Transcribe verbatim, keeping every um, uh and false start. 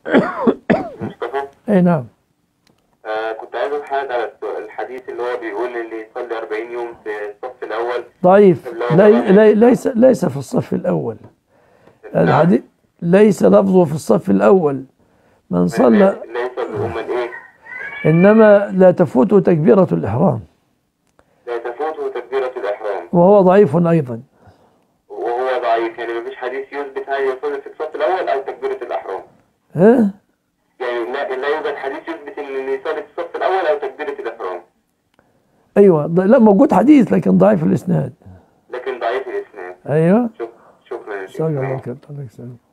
مصطفى. اي نعم. آه كنت عايز أبحث على الس- الحديث اللي هو بيقول اللي يصلي أربعين يوم في الصف الأول. ضعيف، اللي هو لي طبعا لي ليس ليس في الصف الأول. نعم. الحديث ليس لفظه في الصف الأول. من صلى، ليس أمال إيه؟ إنما لا تفوته تكبيرة الإحرام، لا تفوته تكبيرة الإحرام. وهو ضعيف أيضا. وهو ضعيف، يعني مفيش حديث يثبت هل يصلي في الصف الأول أو تكبيرة الإحرام. ها؟ يعني لا, لا يوجد حديث يثبت إن اللي يصلي في الصف الأول أو تكبيرة الإحرام. أيوة، ض- لا موجود حديث لكن ضعيف الإسناد. لكن ضعيف الإسناد. أيوة. شك- شكرا يا شيخ. جزاك الله خير. الله يسلمك.